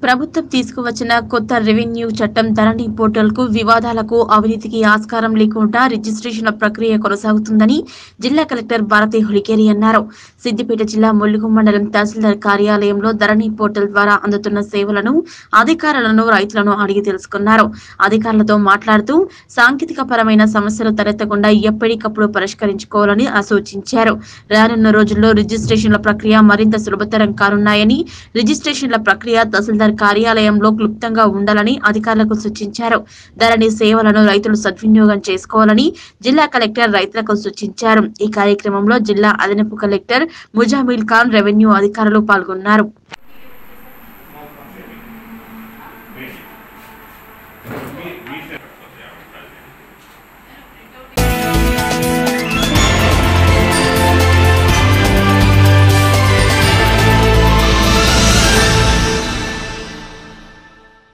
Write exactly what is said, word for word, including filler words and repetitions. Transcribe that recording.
ప్రభుత్వం తీసుకువచ్చిన కొత్త రెవెన్యూ చట్టం ధరణి పోర్టల్కు వివాదాలకు, అవినీతికి ఆస్కారం లేకుండా రిజిస్ట్రేషన్ల ప్రక్రియ కొనసాగుతుందని జిల్లా కలెక్టర్ భారతి హులికేరి అన్నారు. సిద్దిపేట జిల్లా ములుగు మండలం తహసీల్దార్ కార్యాలయంలో ధరణి పోర్టల్ ద్వారా అందుతున్న సేవలను, అధికారులను రైతులను అడిగి తెలుసుకున్నారు. అధికారులతో మాట్లాడుతూ సాంకేతిక పరమైన సమస్యలు తలెత్తకుండా ఎప్పటికప్పుడు పరిష్కరించుకోవాలని సూచించారు. రానున్న రోజుల్లో రిజిస్ట్రేషన్ల ప్రక్రియ మరింత సులభతరం కానున్నాయని, రిజిస్ట్రేషన్ల ప్రక్రియ తహసీల్దార్ కార్యాలయంలో క్లుప్తంగా ఉండాలని అధికారులకు సూచించారు. ధరణి సేవలను రైతులు సద్వినియోగం చేసుకోవాలని జిల్లా కలెక్టర్ రైతులకు సూచించారు. ఈ కార్యక్రమంలో జిల్లా అదనపు కలెక్టర్ ముజామిల్ ఖాన్, రెవెన్యూ అధికారులు పాల్గొన్నారు.